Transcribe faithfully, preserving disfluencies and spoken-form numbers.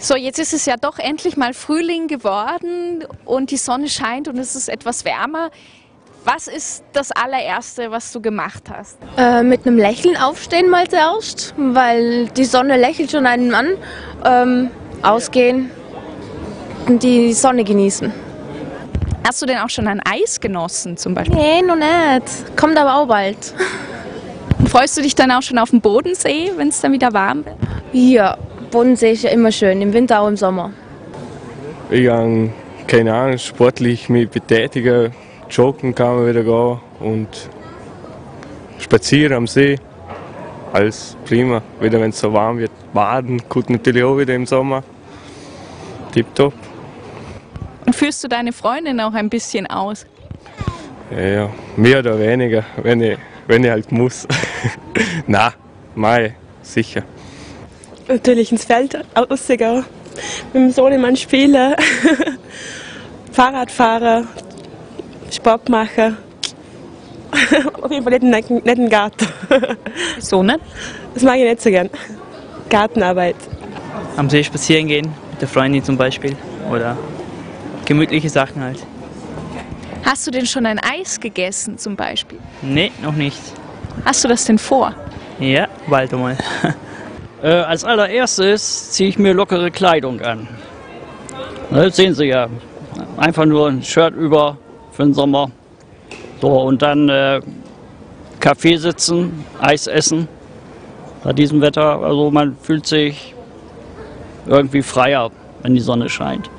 So, jetzt ist es ja doch endlich mal Frühling geworden und die Sonne scheint und es ist etwas wärmer. Was ist das allererste, was du gemacht hast? Äh, mit einem Lächeln aufstehen mal zuerst, weil die Sonne lächelt schon einen an. Ähm, ausgehen und die Sonne genießen. Hast du denn auch schon ein Eis genossen zum Beispiel? Nee, noch nicht. Kommt aber auch bald. Und freust du dich dann auch schon auf den Bodensee, wenn es dann wieder warm wird? Ja, Bodensee ist ja immer schön, im Winter auch im Sommer. Ich kann, keine Ahnung, sportlich mich betätigen, joggen kann man wieder gehen und spazieren am See. Alles prima, wieder wenn es so warm wird. Baden, gut natürlich auch wieder im Sommer. Tipptopp. Und führst du deine Freundin auch ein bisschen aus? Ja, ja, mehr oder weniger, wenn ich, wenn ich halt muss. Na, Mai, sicher. Natürlich ins Feld rausgehen, mit dem Sohnemann spielen, Fahrrad fahren, Sport machen. Auf jeden Fall nicht einen netten Garten. Wieso nicht? Das mag ich nicht so gern. Gartenarbeit. Am See spazieren gehen, mit der Freundin zum Beispiel. Oder gemütliche Sachen halt. Hast du denn schon ein Eis gegessen zum Beispiel? Nee, noch nicht. Hast du das denn vor? Ja, bald einmal. Äh, als allererstes ziehe ich mir lockere Kleidung an. Das sehen Sie ja. Einfach nur ein Shirt über für den Sommer. So, und dann äh, Kaffee sitzen, Eis essen. Bei diesem Wetter, also man fühlt sich irgendwie freier, wenn die Sonne scheint.